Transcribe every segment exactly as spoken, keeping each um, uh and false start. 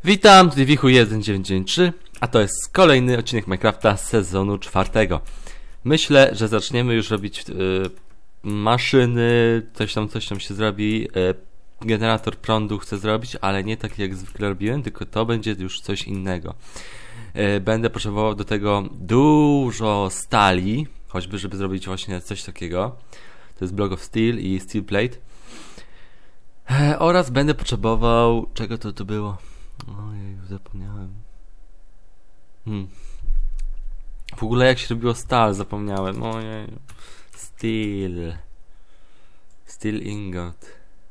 Witam, tutaj Wichu jeden dziewięć dziewięć trzy, a to jest kolejny odcinek Minecrafta z sezonu czwartego. Myślę, że zaczniemy już robić yy, maszyny, coś tam, coś tam się zrobi. Yy, generator prądu chcę zrobić, ale nie tak jak zwykle robiłem, tylko to będzie już coś innego. Yy, będę potrzebował do tego dużo stali, choćby żeby zrobić właśnie coś takiego. To jest block of steel i steel plate. Yy, oraz będę potrzebował... czego to tu było? Ojej, zapomniałem. Hmm. W ogóle jak się robiło stal, zapomniałem. Ojej. Steel. Steel ingot.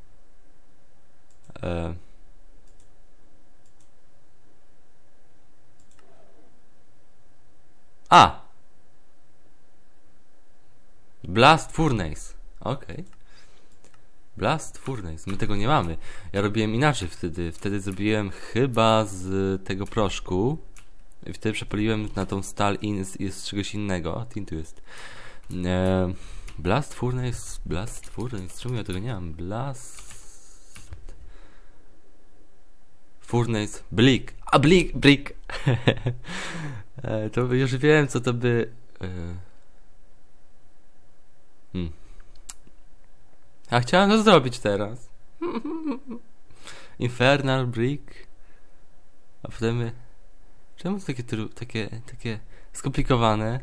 E. A! Blast furnace. Okej. Okay. Blast furnace. My tego nie mamy. Ja robiłem inaczej wtedy. Wtedy zrobiłem chyba z tego proszku. I wtedy przepaliłem na tą stal in z, z czegoś innego. Tin tu jest. E, blast furnace. Blast furnace. Czemu ja tego nie mam? Blast furnace. Blick. A blick. Brick. e, to już wiem co to by... E, hmm. A chciałem to zrobić teraz. Infernal brick. A potem... Czemu to takie, takie, takie skomplikowane?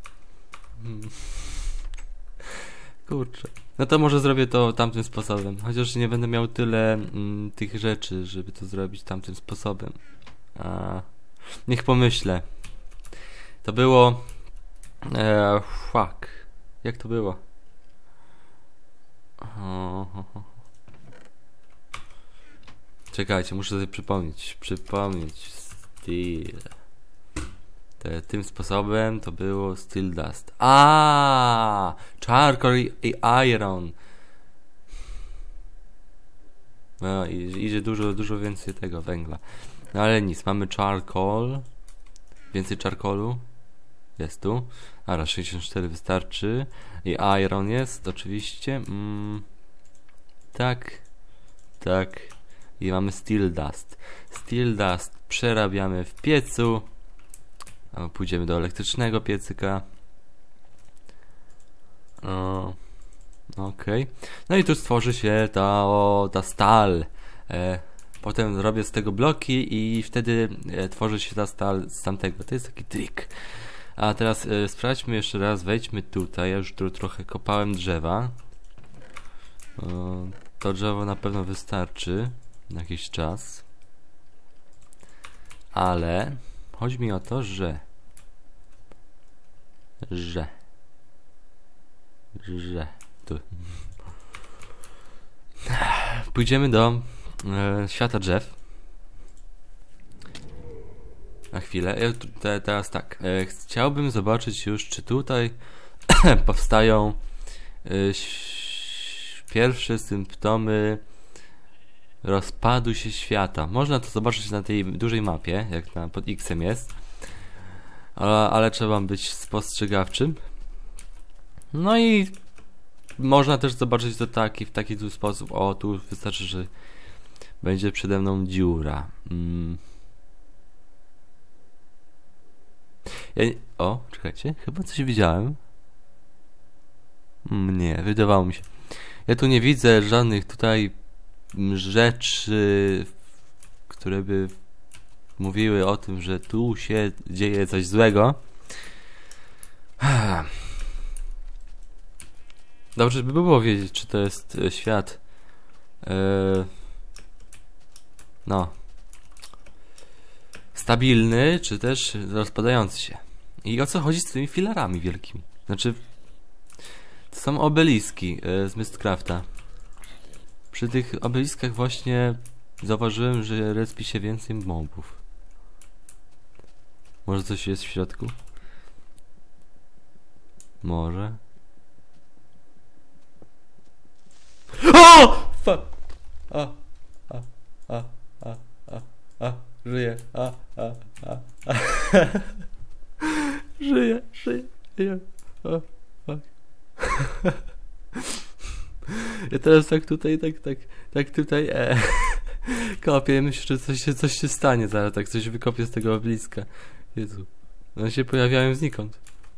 Kurczę. No to może zrobię to tamtym sposobem. Chociaż nie będę miał tyle mm, tych rzeczy, żeby to zrobić tamtym sposobem. A, niech pomyślę. To było... E, fuck. Jak to było? Czekajcie, muszę sobie przypomnieć. Przypomnieć. Steel. Te, tym sposobem to było steel dust. A, charcoal i iron. No i idzie dużo, dużo więcej tego węgla. No ale nic, mamy charcoal. Więcej charcoalu. Jest tu. A raz sześćdziesiąt cztery wystarczy. I iron jest oczywiście. Mm, tak. Tak. I mamy steel dust. Steel dust przerabiamy w piecu. A pójdziemy do elektrycznego piecyka. O, okej. Okay. No i tu stworzy się ta, o, ta stal. E, potem robię z tego bloki i wtedy e, tworzy się ta stal z tamtego. To jest taki trik. A teraz e, sprawdźmy jeszcze raz, wejdźmy tutaj. Ja już tu trochę kopałem drzewa. O, to drzewo na pewno wystarczy na jakiś czas. Ale chodzi mi o to, że że że tu pójdziemy do e, świata drzew. Na chwilę. Ja te, teraz tak. E, chciałbym zobaczyć już, czy tutaj powstają e, pierwsze symptomy rozpadu się świata. Można to zobaczyć na tej dużej mapie, jak na, pod X-em jest. Ale, ale trzeba być spostrzegawczym. No i można też zobaczyć to taki, w taki tu sposób. O, tu wystarczy, że będzie przede mną dziura. Mm. Ja nie... O, czekajcie, chyba coś widziałem. Mm, nie, wydawało mi się. Ja tu nie widzę żadnych tutaj rzeczy, które by mówiły o tym, że tu się dzieje coś złego. Dobrze by było wiedzieć, czy to jest świat yy, no stabilny, czy też rozpadający się. I o co chodzi z tymi filarami wielkimi? Znaczy, to są obeliski yy, z Mistcrafta. Przy tych obeliskach właśnie zauważyłem, że respi się więcej mobów. Może coś jest w środku? Może. O! Fuck! A, a, a, a, a, a, żyję, a, a, a, a. Żyję, żyję, żyję. O, fuck. Ja teraz tak tutaj, tak, tak, tak tutaj, e, Kopię, myślę, że coś się, coś się stanie zaraz, tak coś wykopię z tego obeliska. Jezu. One się pojawiają znikąd.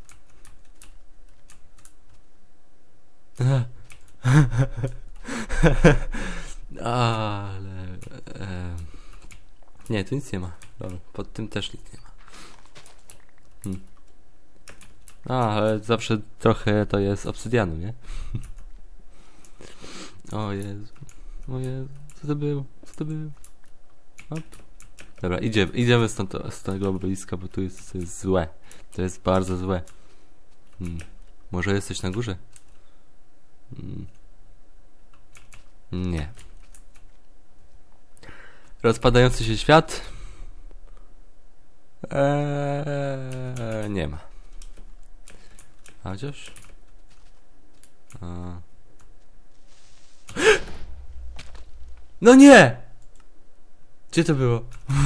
Ale... E, nie, tu nic nie ma. Dobra, pod tym też nic nie ma. Hmm. A, ale zawsze trochę to jest obsydianu, nie? O Jezu. O Jezu. Co to było? Co to było? Hop. Dobra, idziemy, idziemy stąd, z tego obeliska, bo tu jest, to jest złe. To jest bardzo złe. Hmm. Może jesteś na górze? Hmm. Nie. Rozpadający się świat? Eee, nie ma. A chociaż? A. No nie! Gdzie to było?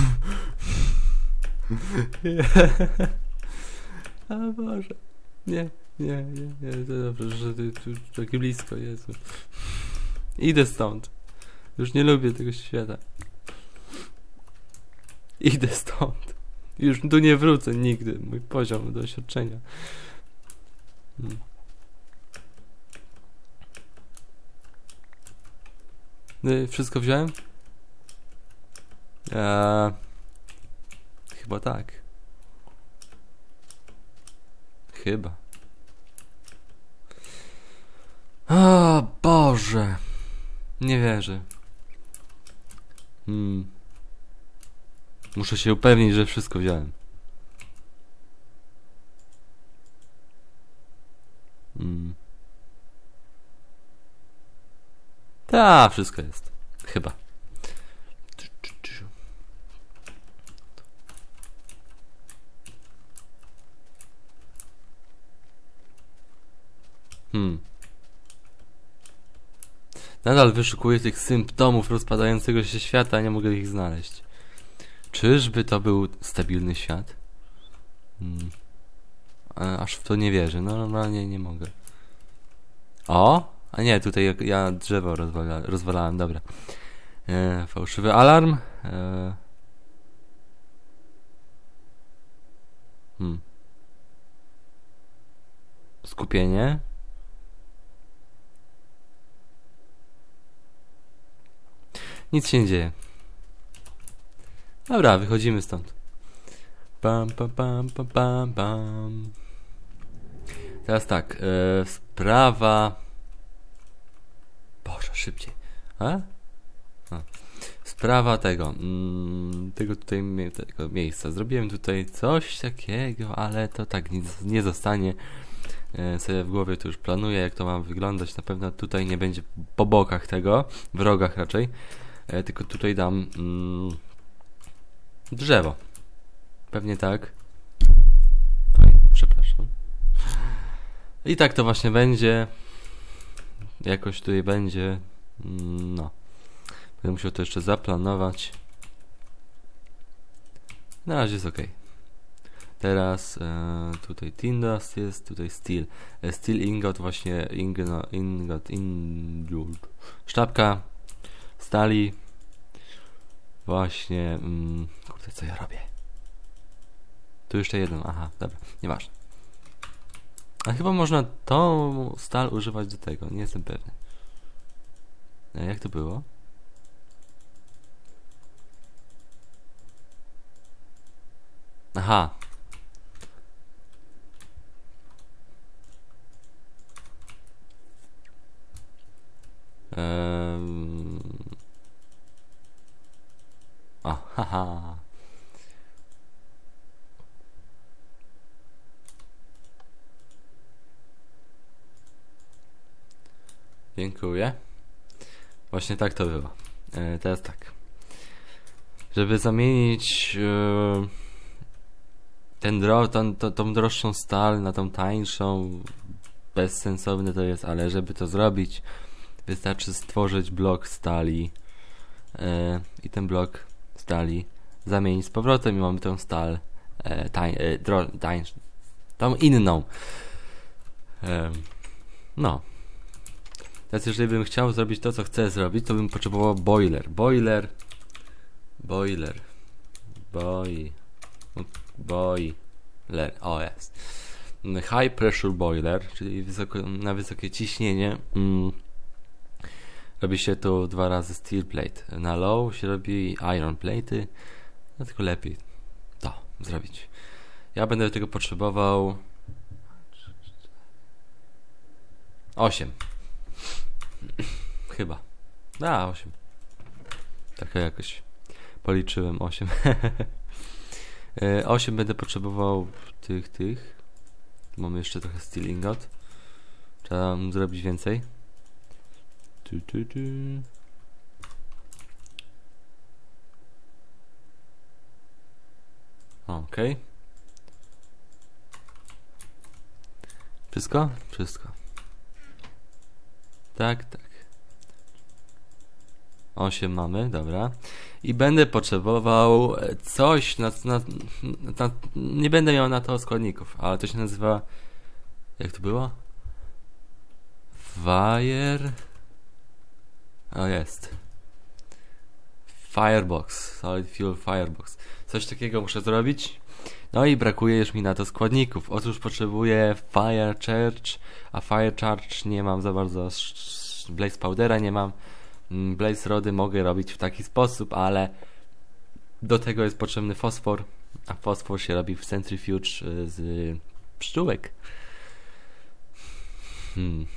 A Boże. Nie, nie, nie, nie, to dobrze, że ty tu taki blisko, Jezu. Idę stąd. Już nie lubię tego świata. Idę stąd. Już tu nie wrócę nigdy. Mój poziom doświadczenia. Hmm. No, wszystko wziąłem? Eee, chyba tak. Chyba. O Boże. Nie wierzę. Hmm. Muszę się upewnić, że wszystko wziąłem. Hmm. Ta, wszystko jest. Chyba. Hmm. Nadal wyszukuję tych symptomów rozpadającego się świata, a nie mogę ich znaleźć. Czyżby to był stabilny świat? Hmm. Aż w to nie wierzę. No normalnie nie mogę. O! A nie, tutaj ja, ja drzewo rozwala, rozwalałem, dobra. E, fałszywy alarm. E, hmm. Skupienie. Nic się nie dzieje. Dobra, wychodzimy stąd. Pam, pam, pam, pam, pam, pam. Teraz tak, e, sprawa... Boże, szybciej. A? A. Sprawa tego, mm, tego tutaj tego miejsca. Zrobiłem tutaj coś takiego, ale to tak nic nie zostanie. E, sobie w głowie to już planuję, jak to ma wyglądać. Na pewno tutaj nie będzie po bokach tego, w rogach raczej. E, tylko tutaj dam mm, drzewo. Pewnie tak. Oj, przepraszam. I tak to właśnie będzie. Jakoś tutaj będzie. No. Będę musiał to jeszcze zaplanować. Na razie jest ok. Teraz e, tutaj tin dust jest, tutaj steel. E, steel ingot, właśnie ingot, ingot, ingot. Sztabka stali. Właśnie. Mm, kurde, co ja robię? Tu jeszcze jeden, aha, dobra, nieważne. A chyba można tą stal używać do tego, nie jestem pewny. A jak to było? Aha. Um. O, haha. Dziękuję. Właśnie tak to było. E, teraz tak. Żeby zamienić e, ten dro, tą, tą, tą droższą stal na tą tańszą, bezsensowne to jest, ale żeby to zrobić, wystarczy stworzyć blok stali e, i ten blok stali zamienić z powrotem i mamy tą stal e, tań, e, dro, tańszą, tą inną. E, no. Teraz jeżeli bym chciał zrobić to, co chcę zrobić, to bym potrzebował boiler. Boiler. Boiler. Boy. Boiler. O, jest. High pressure boiler, czyli wysoko, na wysokie ciśnienie. Mm. Robi się tu dwa razy steel plate. Na low się robi iron plate. No tylko lepiej to zrobić. Ja będę do tego potrzebował osiem. Chyba. A, osiem. Tak jakoś policzyłem osiem. osiem będę potrzebował tych, tych. Mamy jeszcze trochę steel ingot. Trzeba zrobić więcej. Tu, tu, tu. Okej. Okay. Wszystko? Wszystko. Tak, tak. osiem mamy, dobra. I będę potrzebował coś na, na, na, nie będę miał na to składników, ale to się nazywa, jak to było? Fire. O, jest. Firebox. Solid Fuel Firebox. Coś takiego muszę zrobić. No i brakuje już mi na to składników. Otóż potrzebuję Fire Charge, a Fire Charge nie mam za bardzo. Blaze Powdera nie mam. Blaze Rody mogę robić w taki sposób, ale do tego jest potrzebny fosfor, a fosfor się robi w Centrifuge z pszczółek. Hmm.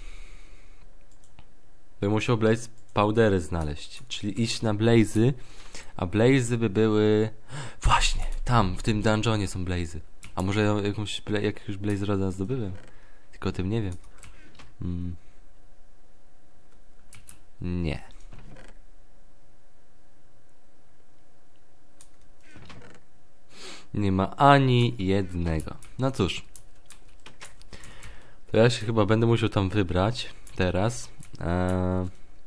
Bym musiał Blaze Powdery znaleźć, czyli iść na Blazy, a Blazy by były właśnie tam, w tym dungeonie są Blazy. A może ja jakąś, jakiegoś Blaze Roda zdobyłem? Tylko o tym nie wiem. Hmm. Nie. Nie ma ani jednego. No cóż. To ja się chyba będę musiał tam wybrać teraz. Eee,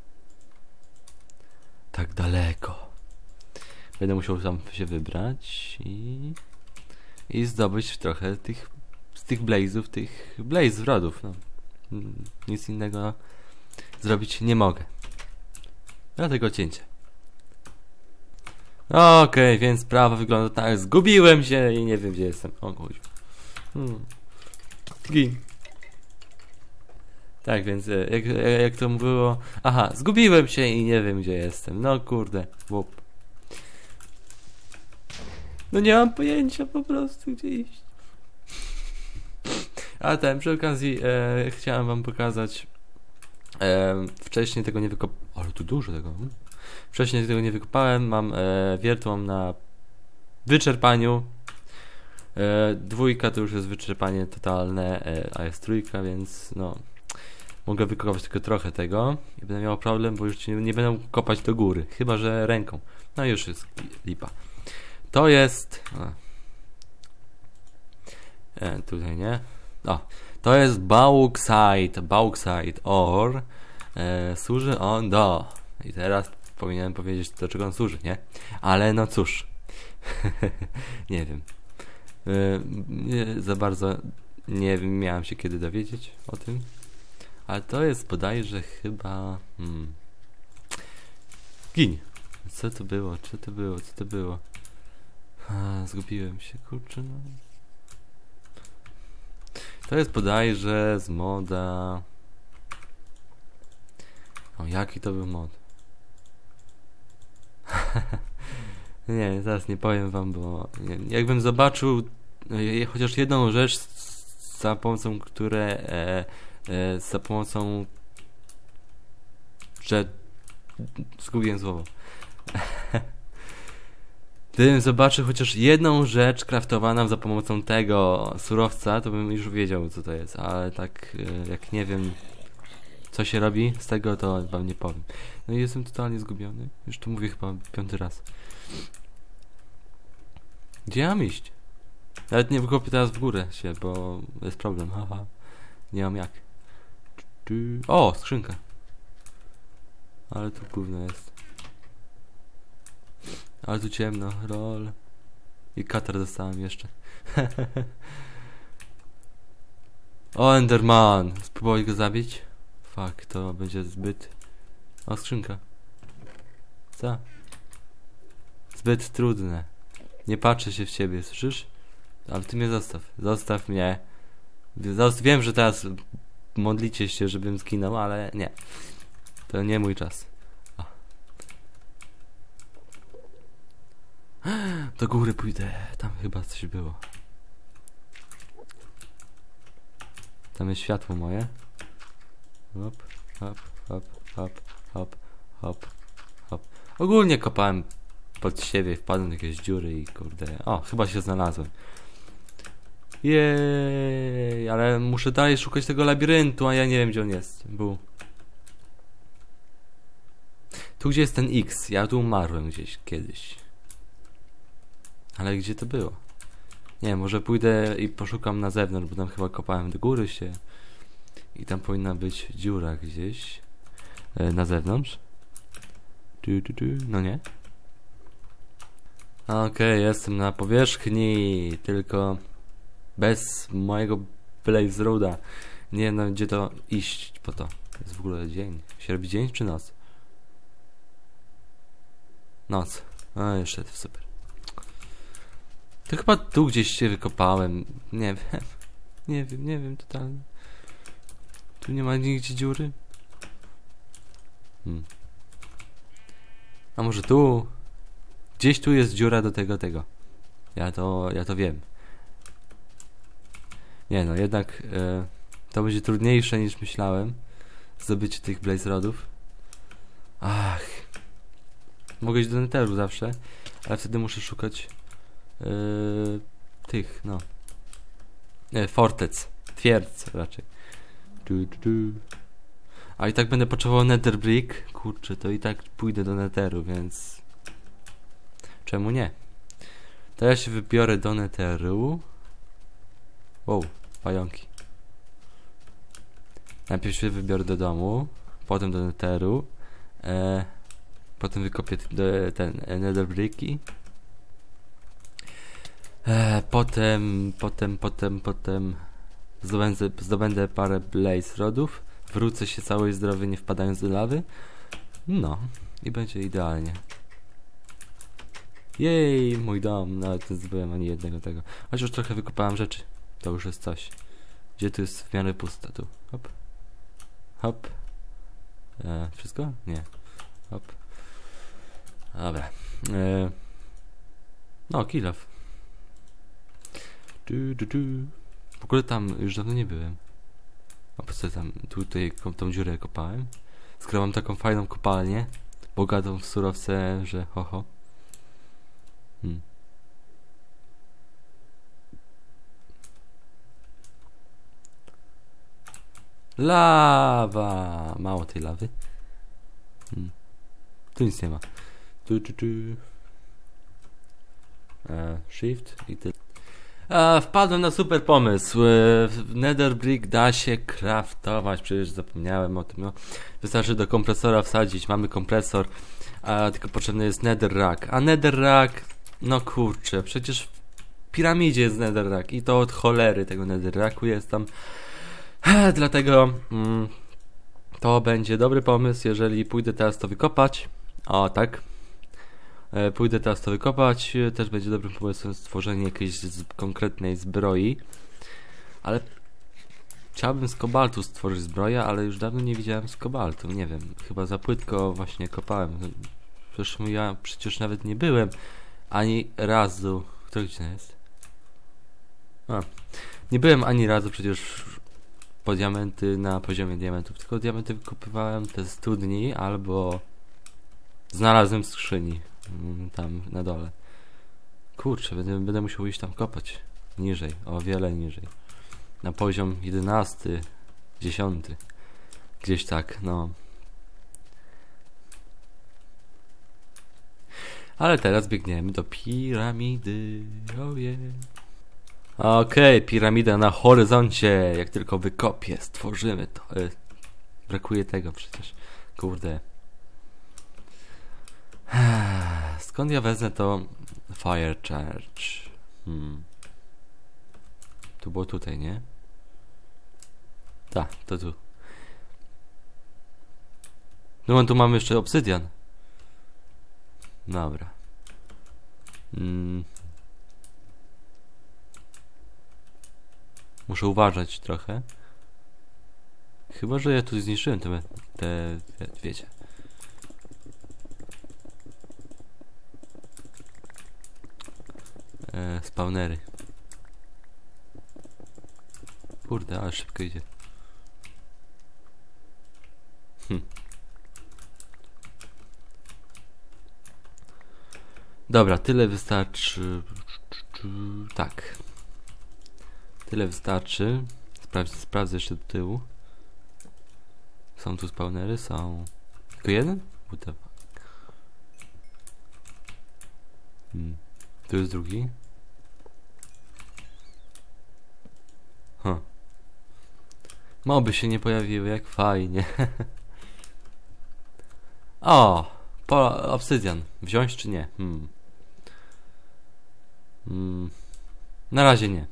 tak daleko. Będę musiał tam się wybrać i i zdobyć trochę tych z tych blazów, tych blaze rodów. No. Nic innego zrobić nie mogę. Dlatego cięcie. Okej, okay, więc sprawa wygląda tak. Zgubiłem się i nie wiem, gdzie jestem. O kurwa. Hmm. Gin. Tak, więc jak, jak to było... Aha, zgubiłem się i nie wiem, gdzie jestem. No kurde. Łup. No nie mam pojęcia po prostu, gdzie iść. A ten, przy okazji e, chciałem wam pokazać. E, wcześniej tego nie wykopałem. Ale tu dużo tego. Wcześniej tego nie wykopałem. Mam e, wiertłą na wyczerpaniu. E, dwójka to już jest wyczerpanie totalne, e, a jest trójka, więc no mogę wykopać tylko trochę tego i będę miał problem, bo już nie, nie będę kopać do góry, chyba że ręką. No już jest lipa. To jest... E, tutaj nie. O, to jest bauxite, bauxite ore. E, służy on do... I teraz powinienem powiedzieć, do czego on służy, nie? Ale no cóż. Nie wiem. E, nie, za bardzo nie wiem, miałem się kiedy dowiedzieć o tym. Ale to jest bodajże chyba... Hmm. Gin. Co to było? Co to było? Co to było? A, zgubiłem się, kurczę, no. To jest bodajże z moda... O, jaki to był mod? Nie, zaraz nie powiem wam, bo jakbym zobaczył chociaż jedną rzecz, za pomocą które e, e, za pomocą że zgubiłem słowo. Gdybym zobaczył chociaż jedną rzecz craftowaną za pomocą tego surowca, to bym już wiedział, co to jest, ale tak jak nie wiem, co się robi z tego, to wam nie powiem. No i jestem totalnie zgubiony. Już tu mówię chyba piąty raz. Gdzie mam iść? Nawet nie wykopię teraz w górę się, bo jest problem. Haha. Nie mam jak. O, skrzynka. Ale tu gówno jest. Ale tu ciemno, rol. I katar dostałem jeszcze. O, Enderman! Spróbować go zabić? fuck, to będzie zbyt... O, skrzynka. Co? Zbyt trudne. Nie patrzę się w ciebie, słyszysz? Ale ty mnie zostaw. Zostaw mnie. Zost Wiem, że teraz modlicie się, żebym zginął, ale nie. To nie mój czas. O. Do góry pójdę. Tam chyba coś było. Tam jest światło moje. Hop, hop, hop, hop, hop, hop, hop. Ogólnie kopałem pod siebie, wpadłem do jakiejś dziury i kurde... O, chyba się znalazłem. Jej, ale muszę dalej szukać tego labiryntu, a ja nie wiem, gdzie on jest. Był. Tu, gdzie jest ten X? Ja tu umarłem gdzieś kiedyś. Ale gdzie to było? Nie, może pójdę i poszukam na zewnątrz, bo tam chyba kopałem do góry się. I tam powinna być dziura gdzieś. E, na zewnątrz. Du, du, du. No nie? Okej, okay, jestem na powierzchni, tylko bez mojego Blaze Roada. Nie wiem, no, gdzie to iść po to. Jest w ogóle dzień. Się robi dzień czy noc? Noc. A, jeszcze super. To chyba tu gdzieś się wykopałem. Nie wiem. Nie wiem, nie wiem totalnie. Tu nie ma nigdzie dziury? Hmm. A może tu? Gdzieś tu jest dziura do tego, tego. Ja to, ja to wiem. Nie no, jednak e, to będzie trudniejsze niż myślałem. Zdobycie tych Blaze Rodów. Ach. Mogę iść do Netheru zawsze, ale wtedy muszę szukać e, tych, no. Nie, fortec. Twierdz raczej. Du, du, du. A i tak będę potrzebował Nether Brick. Kurczę, to i tak pójdę do Netheru, więc... Czemu nie? To ja się wybiorę do Netheru. Wow, pająki. Najpierw się wybiorę do domu, potem do Netheru. E, potem wykopię te, ten e, Nether Bricki. E, potem, potem, potem, potem zdobędę, zdobędę parę Blaze Rodów. Wrócę się cały zdrowy, nie wpadając do lawy. No, i będzie idealnie. Jej, mój dom, nawet nie zdobyłem ani jednego tego. Chociaż już trochę wykopałem rzeczy. To już jest coś. Gdzie tu jest w miarę pusto? Tu. Hop. Hop. E, wszystko? Nie. Hop. Dobra. E, no, kill off. Du, du, du. W ogóle tam już dawno nie byłem. A po co tam, tutaj tą dziurę kopałem? Skoro mam taką fajną kopalnię, bogatą w surowce, że ho ho. Hmm. Lawa! Mało tej lawy. Hmm. Tu nic nie ma. Tu, tu, tu. E, shift i tyle. E, wpadłem na super pomysł. E, Nether Brick da się craftować. Przecież zapomniałem o tym. No. Wystarczy do kompresora wsadzić. Mamy kompresor. A tylko potrzebny jest Netherrack. A Netherrack, no kurczę, przecież w piramidzie jest Netherrack. I to od cholery tego Netherracku jest tam. E, dlatego mm, to będzie dobry pomysł, jeżeli pójdę teraz to wykopać. O, tak. E, pójdę teraz to wykopać. E, też będzie dobrym pomysłem stworzenie jakiejś z, konkretnej zbroi. Ale chciałbym z kobaltu stworzyć zbroję, ale już dawno nie widziałem z kobaltu. Nie wiem, chyba za płytko właśnie kopałem. Zresztą ja przecież nawet nie byłem ani razu. Która godzina jest? A. Nie byłem ani razu przecież po diamenty na poziomie diamentów, tylko diamenty wykopywałem te studni albo znalazłem w skrzyni tam na dole. Kurczę, będę, będę musiał iść tam kopać niżej, o wiele niżej, na poziom jedenasty, dziesiąty, gdzieś tak, no. Ale teraz biegniemy do piramidy. Oh yeah. Okej, okay, piramida na horyzoncie. Jak tylko wykopię, stworzymy to. E, brakuje tego przecież. Kurde. Skąd ja wezmę to Fire Charge? Hmm. Tu było tutaj, nie? Tak, to tu. No tu mamy jeszcze obsydian. Dobra. Mm. Muszę uważać trochę. Chyba, że ja tu zniszczyłem te, te, te wiecie. E, spawnery. Kurde, ale szybko idzie. Hm. Dobra, tyle wystarczy. Tak. Tyle wystarczy. Sprawdź, sprawdzę jeszcze do tyłu. Są tu spawnery? Są. Tylko jeden? What hmm. Tu jest drugi. Huh. Moby się nie pojawiły, jak fajnie. O! Po, obsydian. Wziąć czy nie? Hmm. Hmm. Na razie nie.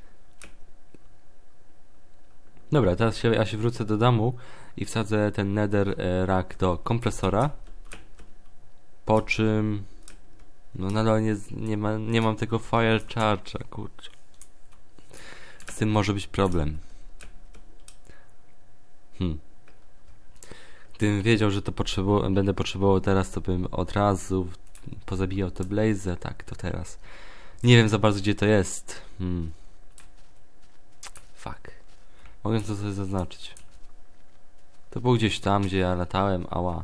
Dobra, teraz się, ja się wrócę do domu i wsadzę ten nether e, rack do kompresora. Po czym... No nadal nie, nie, ma, nie mam tego fire charge'a, kurczę. Z tym może być problem. Hmm. Gdybym wiedział, że to potrzebował, będę potrzebował teraz, to bym od razu pozabijał te blaze. Tak, to teraz. Nie wiem za bardzo, gdzie to jest. Hmm. Fuck. Mogę to sobie zaznaczyć. To było gdzieś tam, gdzie ja latałem, ała.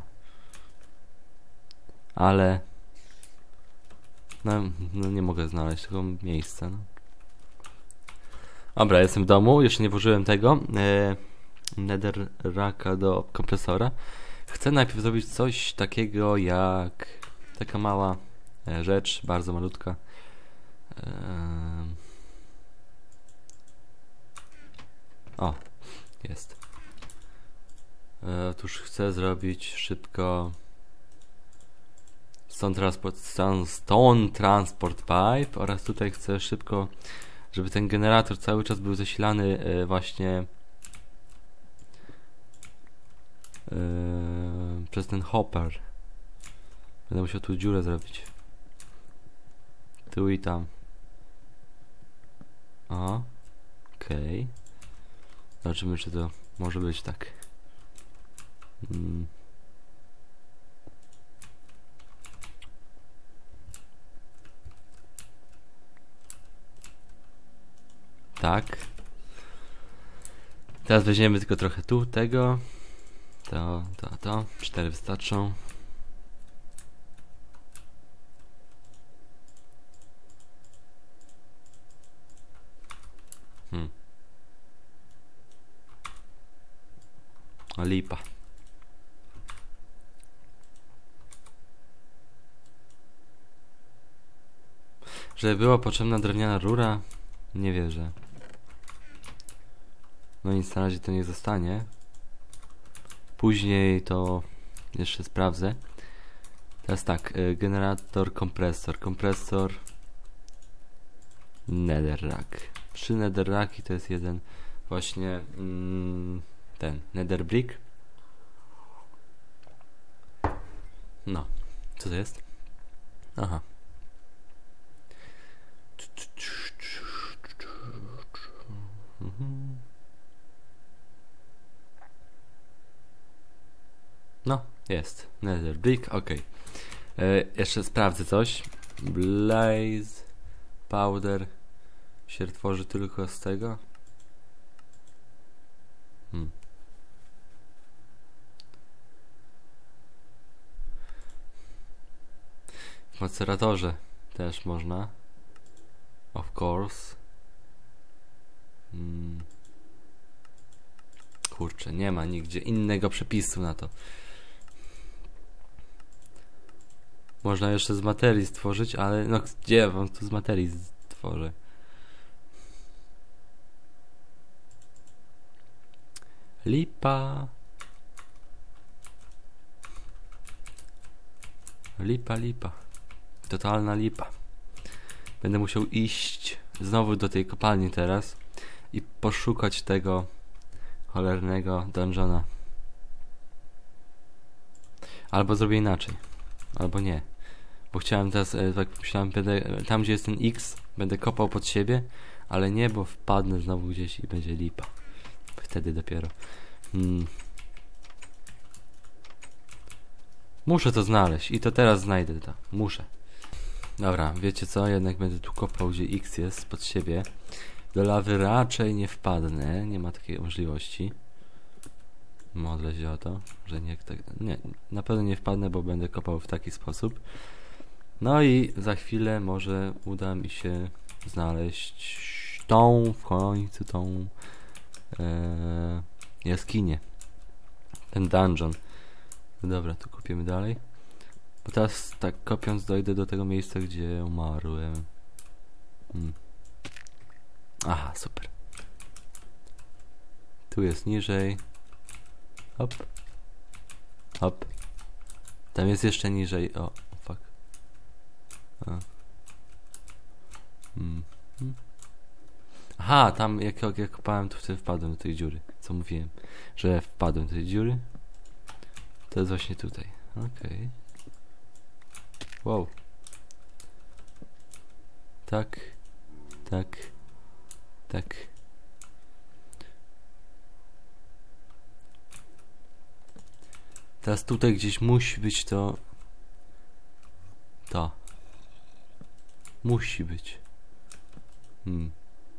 Ale... No, no nie mogę znaleźć tego miejsca, no. Dobra, jestem w domu, jeszcze nie włożyłem tego e, nether racka do kompresora. Chcę najpierw zrobić coś takiego jak taka mała e, rzecz, bardzo malutka. E, o, jest. E, otóż chcę zrobić szybko stone transport, stone transport pipe oraz tutaj chcę szybko, żeby ten generator cały czas był zasilany e, właśnie e, przez ten hopper. Będę musiał tu dziurę zrobić. Tu i tam. O, okej. Okay. Zobaczymy, czy to może być tak. Hmm. Tak. Teraz weźmiemy tylko trochę tu tego. To, to, to. Cztery wystarczą. Hmm. O, lipa. Żeby była potrzebna drewniana rura? Nie wierzę. No nic, na razie to nie zostanie. Później to jeszcze sprawdzę. Teraz tak, generator, kompresor, kompresor, netherrack. Trzy netherracki to jest jeden właśnie mm, ten nether brick. No, co to jest? Aha. No, jest. Nether brick, ok. E, jeszcze sprawdzę coś. Blaze powder się tworzy tylko z tego. Hmm. W maceratorze też można. Of course. Hmm. Kurczę, nie ma nigdzie innego przepisu na to. Można jeszcze z materii stworzyć, ale no gdzie wam tu z materii stworzę? Lipa. Lipa, lipa. Totalna lipa. Będę musiał iść znowu do tej kopalni teraz i poszukać tego cholernego dungeona. Albo zrobię inaczej. Albo nie. Bo chciałem teraz, e, tak myślałem, będę, tam gdzie jest ten X, będę kopał pod siebie, ale nie, bo wpadnę znowu gdzieś i będzie lipa. Wtedy dopiero. Hmm. Muszę to znaleźć i to teraz znajdę to. Muszę. Dobra, wiecie co? Jednak będę tu kopał, gdzie X jest pod siebie. Do lawy raczej nie wpadnę. Nie ma takiej możliwości. Modlę się o to, że nie, tak, nie, na pewno nie wpadnę, bo będę kopał w taki sposób. No i za chwilę może uda mi się znaleźć tą, w końcu tą e, jaskinię. Ten dungeon. Dobra, tu kopiemy dalej. Bo teraz tak kopiąc dojdę do tego miejsca, gdzie umarłem. Hmm. Aha, super. Tu jest niżej. Hop. Hop. Tam jest jeszcze niżej. O, fuck. A. Hmm. Hmm. Aha, tam jak, jak, jak kopałem, to wtedy wpadłem do tej dziury. Co mówiłem? Że wpadłem do tej dziury. To jest właśnie tutaj. Okej. Okay. Wow. Tak. Tak. Tak. Teraz tutaj gdzieś musi być to... To. Musi być. Hmm.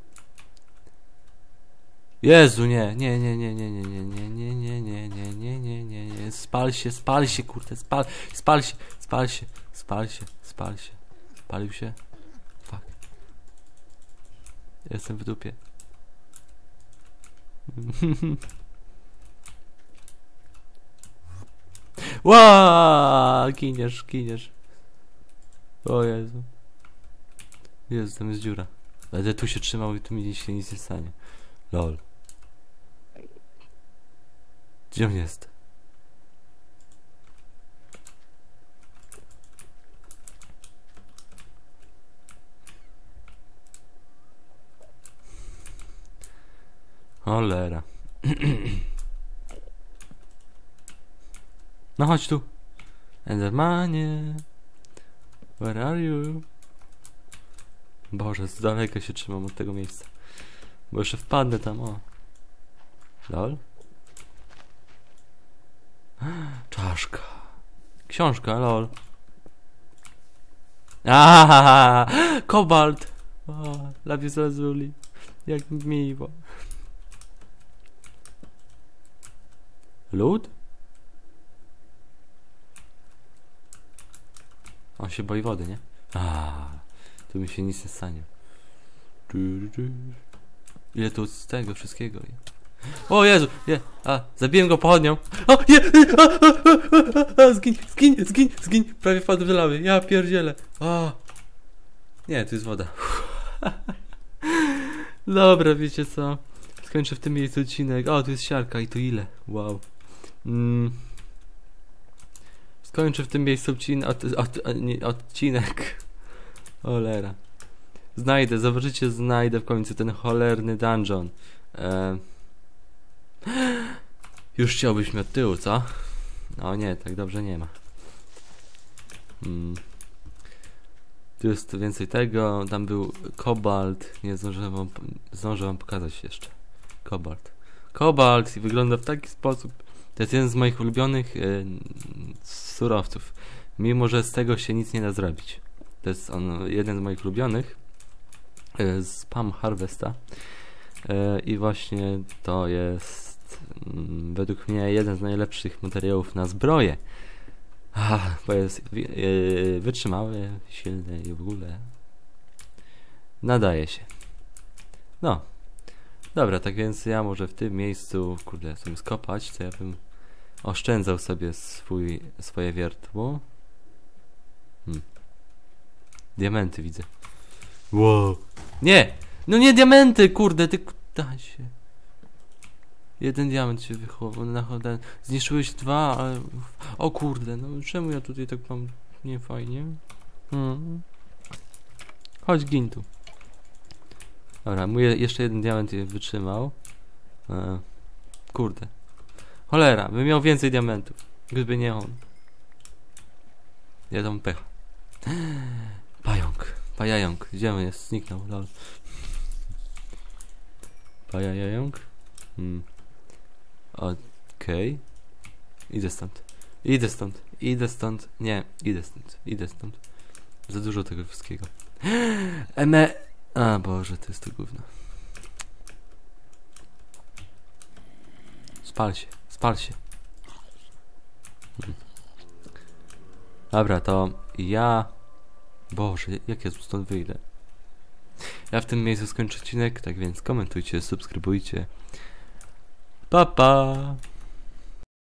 Jezu, nie, nie, nie, nie, nie, nie, nie, nie, nie, nie, nie, nie, nie, nie, nie, nie, spal się, spal się, kurde, spal, spal się, spal się, spal się, spal się, spalił się, fuck, jestem w dupie. Ła, giniesz, giniesz. O Jezu. Jezu, tam jest dziura. Będę tu się trzymał i tu mi się nic nie stanie. Lol. Gdzie on jest? Cholera. No chodź tu. Endermanie. Where are you? Boże, z daleka się trzymam od tego miejsca. Bo jeszcze wpadnę tam, o. Lol. Czaszka. Książka, lol. Aaaa, kobalt. O, lapis lazuli. Jak miło. Lód? On się boi wody, nie? A, tu mi się nic nie stanie. Ile tu z tego wszystkiego jest? O Jezu, nie, a, zabiłem go pochodnią. O, nie, a, a, a, a, zgiń, zgiń, zgiń, zgiń, prawie wpadłem do lawy, ja pierdzielę. O. Nie, tu jest woda. Dobra, wiecie co, skończę w tym miejscu odcinek. O, tu jest siarka i to ile, wow. Mm. Skończę w tym miejscu odcinek, od, od, od, nie, odcinek. Cholera. Znajdę, zobaczycie, znajdę w końcu ten cholerny dungeon. E... Już chciałbyś mi od tyłu, co? No nie, tak dobrze nie ma. Hmm. Tu jest więcej tego, tam był kobalt. Nie zdążyłem wam, zdążę wam pokazać jeszcze. Kobalt. Kobalt i wygląda w taki sposób. To jest jeden z moich ulubionych yy, surowców. Mimo, że z tego się nic nie da zrobić. To jest on jeden z moich ulubionych. Yy, z Palm Harvesta. Yy, I właśnie to jest yy, według mnie jeden z najlepszych materiałów na zbroję. Ach, bo jest yy, wytrzymały, silny i w ogóle nadaje się. No. Dobra, tak więc ja może w tym miejscu, kurde, sobie skopać, to ja bym oszczędzał sobie swój, swoje wiertło. Hmm. Diamenty widzę. Wow. Nie! No nie diamenty, kurde, ty daj się. Jeden diament się wychował, na chodę. Zniszczyłeś dwa, ale... O kurde, no czemu ja tutaj tak mam nie fajnie? Hmm. Chodź, gin tu. Dobra, mój jeszcze jeden diament wytrzymał. E, kurde. Cholera, bym miał więcej diamentów. Gdyby nie on. Ja tam pecha. Pająk. Pajająk. Gdzie on jest? Zniknął. Lol. Pajająk? Hmm. Okej. Okay. Idę stąd. Idę stąd. Idę stąd. Nie. Idę stąd. Idę stąd. Za dużo tego wszystkiego. Eme... A Boże, to jest to gówno. Spal się. Spal się. Hmm. Dobra, to ja... Boże, jak ja stąd wyjdę? Ja w tym miejscu skończę odcinek, tak więc komentujcie, subskrybujcie. Pa, pa!